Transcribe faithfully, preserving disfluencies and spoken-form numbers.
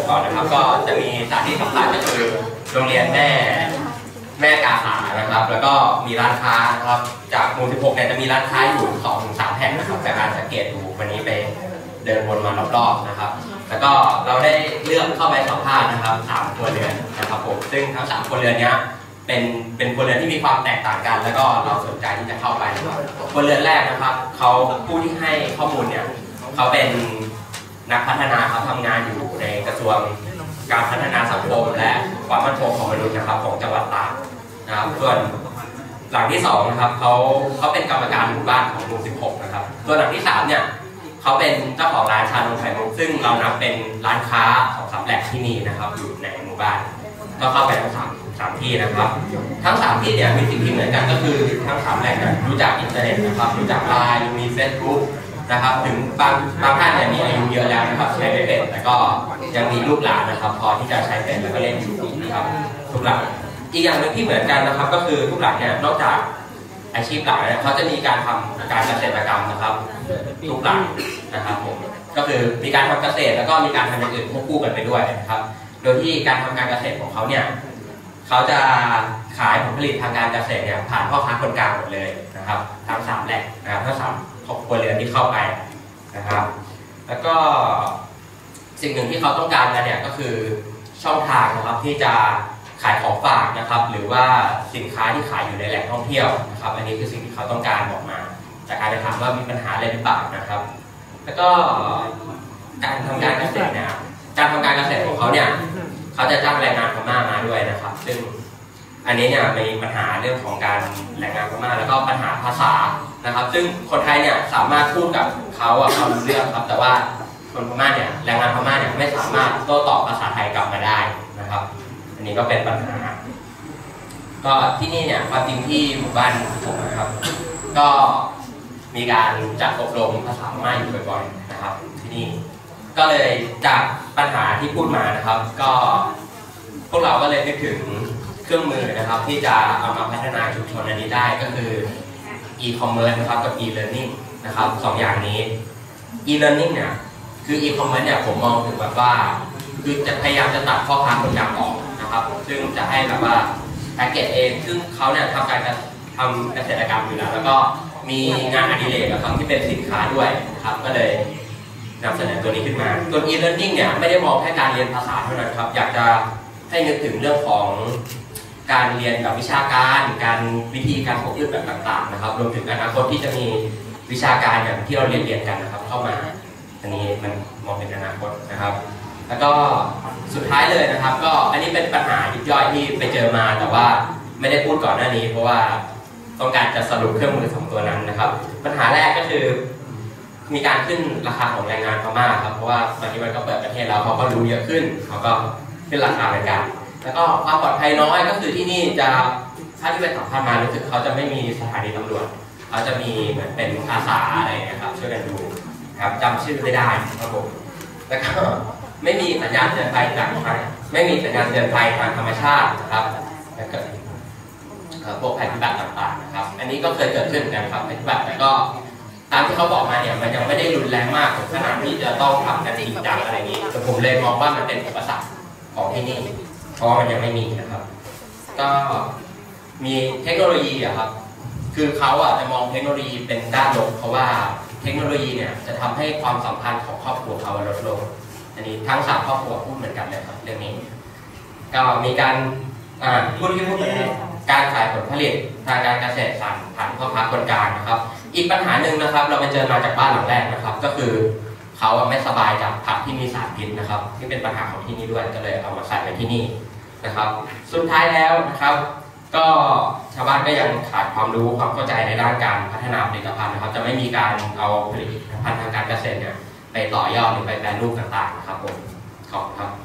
ก่อนนะครับก็จะมีสถานที่สำคัญก็คือโรงเรียนแม่แม่กาขานะครับแล้วก็มีร้านค้านะครับจากหมู่สิบหกเนี่ยจะมีร้านค้าอยู่สองถึงสามแห่งนะครับจากการสังเกตดูวันนี้ไปเดินวนมารอบๆนะครับแล้วก็เราได้เลือกเข้าไปสัมภาษณ์นะครับสามครัวเรือนนะครับผมซึ่งทั้งสามครัวเรือนนี้เป็นเป็นครัวเรือนที่มีความแตกต่างกันแล้วก็เราสนใจที่จะเข้าไปนะครับครัวเรือนแรกนะครับเขาผู้ที่ให้ข้อมูลเนี่ยเขาเป็นนักพัฒนาครับทำงานอยู่ในกระทรวงการพัฒนาสังคมและความมั่นคงของมนุษย์นะครับของจังหวัดตากนะครับส่วนหลังที่สองนะครับเขาเขาเป็นกรรมการหมู่บ้านของหมู่สิบหกนะครับส่วนหลังที่สามเนี่ยเขาเป็นเจ้าของร้านชานมไข่มุกซึ่งเรานับเป็นร้านค้าของสำแหล่งที่นี่นะครับอยู่ในหมู่บ้านก็เข้าไปทั้งสามสามที่นะครับทั้งสามที่เนี่ยมีสิ่งที่เหมือนกันก็คือทั้งสามแหล่งรู้จักอินเทอร์เน็ตนะครับรู้จักไลน์มีเฟซบุ๊กนะครับถึงบางบางท่านเนี่ยมีอายุเยอะแล้วนะครับใช้ไม่เป็นแต่ก็ยังมีลูกหลานนะครับพอที่จะใช้เป็นแล้วก็เล่นอยู่นะครับทุกหลังอีกอย่างหนึ่งที่เหมือนกันนะครับก็คือทุกหลังเนี่ยนอกจากอาชีพหลักเนี่ยเขาจะมีการทำการเกษตรกรรมนะครับทุกหลังนะครับผมก็คือมีการทำเกษตรแล้วก็มีการทำอย่างอื่นควบคู่กันไปด้วยนะครับโดยที่การทำการเกษตรของเขาเนี่ยเขาจะขายผลผลิตทางการเกษตรเนี่ยผ่านพ่อค้าคนกลางหมดเลยนะครับทั้งสามแหล่งนะครับทั้งสามครอบครัวเรือนที่เข้าไปนะครับแล้วก็สิ่งหนึ่งที่เขาต้องการกันเนี่ยก็คือช่องทางนะครับที่จะขายของฝากนะครับหรือว่าสินค้าที่ขายอยู่ในแหล่งท่องเที่ยวนะครับอันนี้คือสิ่งที่เขาต้องการบอกมาจากการไปถามว่ามีปัญหาอะไรหรือเปล่านะครับแล้วก็การทำการเกษตรเนี่ยการทำการเกษตรของเขาเนี่ยเขาจะจ้างแรงงานพม่ามาด้วยนะครับซึ่งอันนี้เนี่ยมีปัญหาเรื่องของการแรงงานพม่าแล้วก็ปัญหาภาษานะครับซึ่งคนไทยเนี่ยสามารถพูดกับเขาอะเขารู้เรื่องครับแต่ว่าคนพม่าเนี่ยแรงงานพม่าเนี่ยไม่สามารถโต้ตอบภาษาไทยกลับมาได้นะครับอันนี้ก็เป็นปัญหาก็ที่นี่เนี่ยความจริงที่หมู่บ้านผมนะครับก็มีการจัดอบรมภาษาพม่าอยู่บ่อยๆนะครับที่นี่ก็เลยจากปัญหาที่พูดมานะครับก็พวกเราก็เลยนึกถึงเครื่องมือนะครับที่จะเอามาพัฒนาชุมชนอันนี้ได้ก็คือ e-commerce นะครับกับ e-learning นะครับสองอย่างนี้ e-learning เนี่ยคือ e-commerce เนี่ยผมมองถึงแบบว่าคือจะพยายามจะตัดข้อค้าคนกลางออกนะครับซึ่งจะให้แบบว่าแพ็กเกจเองซึ่งเขาเนี่ยทำการทำเกษตรกรรมอยู่แล้วแล้วก็มีงานอดิเรกนะครับที่เป็นสินค้าด้วยนะครับก็เลยนำเสนอตัวนี้ขึ้นมาตัว e-learning เนี่ยไม่ได้มองแค่การเรียนภาษาเท่านั้นครับอยากจะให้นึกถึงเรื่องของการเรียนแบบวิชาการการวิธีการปลูกพืชแบบต่างๆนะครับรวมถึงอนาคตที่จะมีวิชาการอย่างที่เราเรียนเรียนกันนะครับเข้ามาอันนี้มันมองเป็นอนาคตนะครับแล้วก็สุดท้ายเลยนะครับก็อันนี้เป็นปัญหายิบย่อยที่ไปเจอมาแต่ว่าไม่ได้พูดก่อนหน้านี้เพราะว่าต้องการจะสรุปเครื่องมือสองตัวนั้นนะครับปัญหาแรกก็คือมีการขึ้นราคาของแรงงานพม่าครับเพราะว่าตอนนี้มันก็เปิดประเทศแล้วเขาก็รู้เยอะขึ้นเขาก็ขึ้นราคาเหมือนกันแล้วก็ความปลอดภัยน้อยก็คือที่นี่จะถ้าที่ไปสัมภาษณ์มารู้สึกเขาจะไม่มีสถานีตำรวจเขาจะมีเหมือนเป็นอาสาอะไรนะครับช่วยกันดูครับจำชื่อไม่ได้ครับผมแล้วก็ไม่มีสัญญาณเตือนภัยจากไม่มีสัญญาณเตือนภัยทางธรรมชาตินะครับแล้วก็พวกภัยพิบัติต่างๆนะครับอันนี้ก็เคยเกิดขึ้นกันครับภัยพิบัติแต่ก็ตามที่เขาบอกมาเนี่ยมันยังไม่ได้รุนแรงมากถึงขนาดที่จะต้องทำกันจริงจังอะไรนี้แต่ผมเลยมองว่ามันเป็นอุปสรรคของที่นี่เพราะมันยังไม่มีนะครับก็มีเทคโนโลยีอะครับคือเขาอะจะมองเทคโนโลยีเป็นด้านลบเพราะว่าเทคโนโลยีเนี่ยจะทำให้ความสัมพันธ์ของครอบครัวเขาลดลงอันนี้ทั้งสามครอบครัวพูดเหมือนกันเลยครับเรื่องนี้ก็มีการพูดที่พูดถึงการขายผลผลิตทางการเกษตรผ่านผ่านพ่อค้าคนกลางนะครับอีกปัญหาหนึ่งนะครับเราไปเจอมาจากบ้านหลังแรกนะครับก็คือเขาไม่สบายจากผักที่มีสารพิษนะครับที่เป็นปัญหาของที่นี่ด้วยก็เลยเอามาใส่ไว้ที่นี่นะครับสุดท้ายแล้วนะครับก็ชาวบ้านก็ยังขาดความรู้ความเข้าใจในด้านการพัฒนาผลิตภัณฑ์นะครับจะไม่มีการเอาผลิตภัณฑ์ทางการเกษตรเนี่ยไปต่อยอดหรือไปแปรรูปต่างๆนะครับผมขอบคุณครับ